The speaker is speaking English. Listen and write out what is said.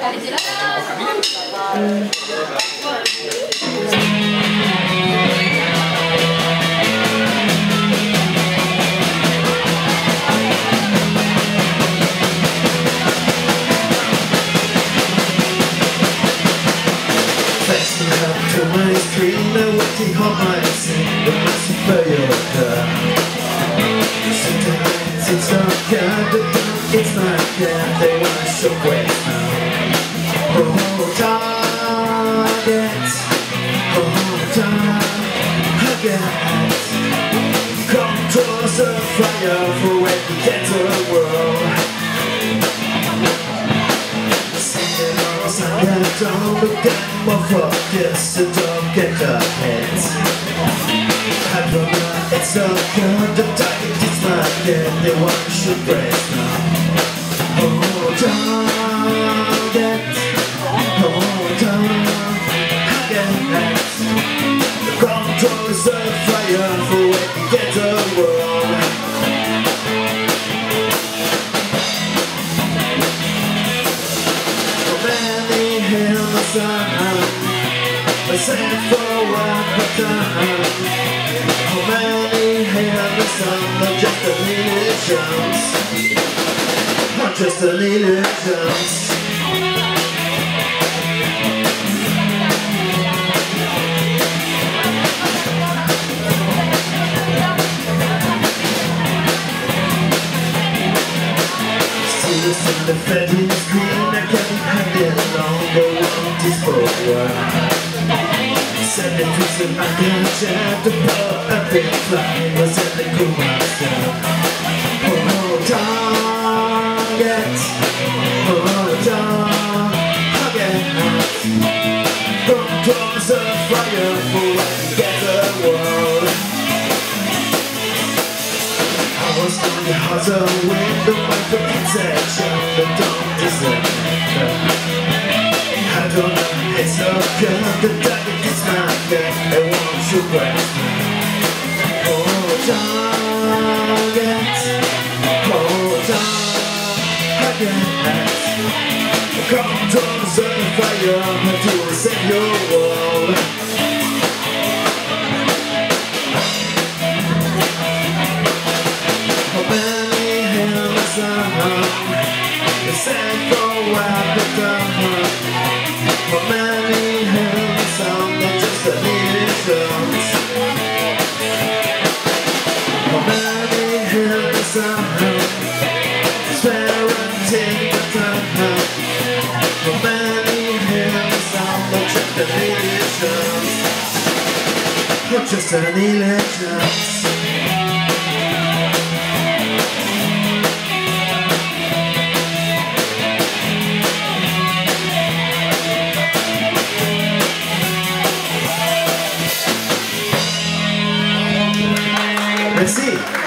To my screen, I want to hold my scene, the massive fire. Sometimes it's not kind, but then it's not kind. They want to show grace now. Oh, target. Oh, target. Controls of fire for when we get to the world. Don't look at more focus, so don't get your heads. I don't know, it's so good, the target is my head. They want to shoot brace now. Oh, target. Oh, target. The control is on fire for when you get the world. I sent for one more time. How many have the sun? Not just illusions. Not just illusions. See the sun, the fading screen. I can't hand it along, but want is forward. Send it to some chat to pop up in flying. Was it the cool myself? Oh, target. Oh, target. Controls of fire for when you get the world. I was on the hustle with the micro-protection that don't deserve. I don't know, it's so good, the target is not there, I want you back. Oh, target, oh, target. Controls on fire to save your world. How many hands are set for what the done? How many hands are not just illusions? How many hands are guaranteed the time? How many hands are not just illusions? Not just illusions. Merci.